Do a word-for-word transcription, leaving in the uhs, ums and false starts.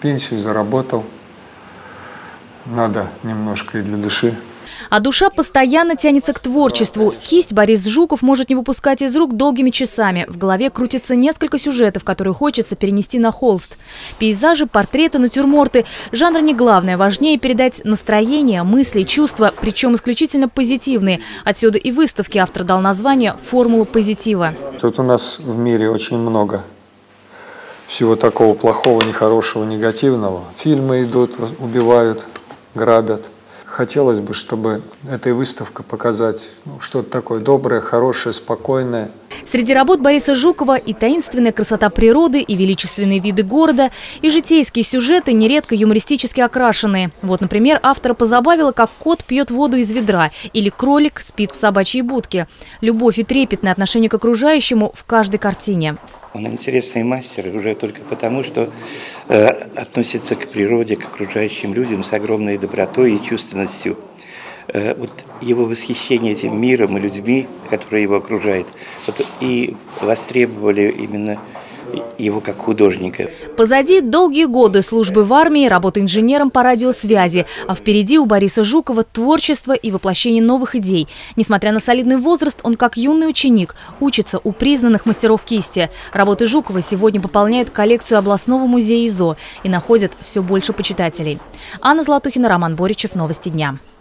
пенсию, заработал. Надо немножко и для души. А душа постоянно тянется к творчеству. Кисть Борис Жуков может не выпускать из рук долгими часами. В голове крутится несколько сюжетов, которые хочется перенести на холст. Пейзажи, портреты, натюрморты. Жанр не главное. Важнее передать настроение, мысли, чувства, причем исключительно позитивные. Отсюда и выставке автор дал название «Формула позитива». Тут у нас в мире очень много всего такого плохого, нехорошего, негативного. Фильмы идут, убивают, грабят. Хотелось бы, чтобы эта выставка показать ну, что-то такое доброе, хорошее, спокойное. Среди работ Бориса Жукова и таинственная красота природы, и величественные виды города, и житейские сюжеты, нередко юмористически окрашенные. Вот, например, автора позабавило, как кот пьет воду из ведра, или кролик спит в собачьей будке. Любовь и трепетное отношение к окружающему в каждой картине. Он интересный мастер уже только потому, что э, относится к природе, к окружающим людям с огромной добротой и чувственностью. Э, вот его восхищение этим миром и людьми, которые его окружают, вот, и востребовали именно его как художника. Позади долгие годы службы в армии, работы инженером по радиосвязи. А впереди у Бориса Жукова творчество и воплощение новых идей. Несмотря на солидный возраст, он как юный ученик учится у признанных мастеров кисти. Работы Жукова сегодня пополняют коллекцию областного музея ИЗО и находят все больше почитателей. Анна Златухина, Роман Боричев. Новости дня.